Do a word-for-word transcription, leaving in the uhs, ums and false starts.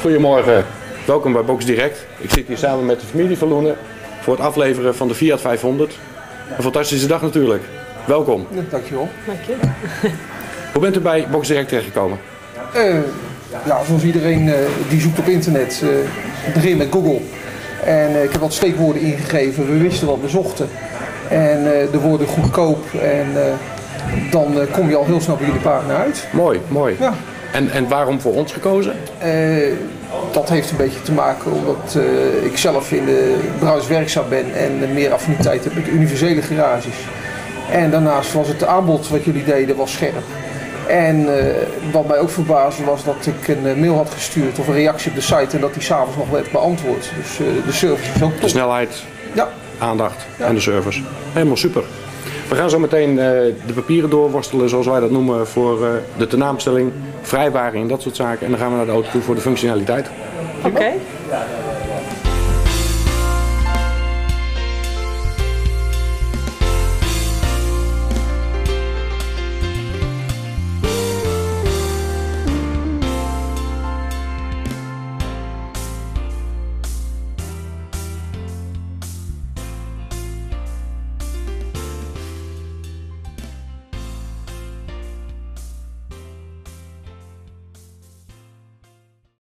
Goedemorgen, welkom bij Box Direct. Ik zit hier samen met de familie van Loenen voor het afleveren van de Fiat vijfhonderd. Een fantastische dag natuurlijk. Welkom. Ja, dankjewel. Dank je. Hoe bent u bij Box Direct terechtgekomen? Uh, ja, zoals iedereen uh, die zoekt op internet, uh, begin met Google. En uh, ik heb wat steekwoorden ingegeven, we wisten wat we zochten. En uh, de woorden goedkoop en uh, dan uh, kom je al heel snel bij jullie pagina uit. Mooi, mooi. Ja. En, en waarom voor ons gekozen? Uh, dat heeft een beetje te maken omdat uh, ik zelf in de branche werkzaam ben en uh, meer affiniteit heb met universele garages. En daarnaast was het aanbod wat jullie deden was scherp. En uh, wat mij ook verbaasde was dat ik een uh, mail had gestuurd of een reactie op de site en dat die s'avonds nog werd beantwoord. Dus uh, de service is ook top. De snelheid, ja. aandacht Ja. en de service. Helemaal super. We gaan zo meteen uh, de papieren doorworstelen zoals wij dat noemen voor uh, de tenaamstelling, vrijwaring en dat soort zaken. En dan gaan we naar de auto toe voor de functionaliteit. Oké. Okay.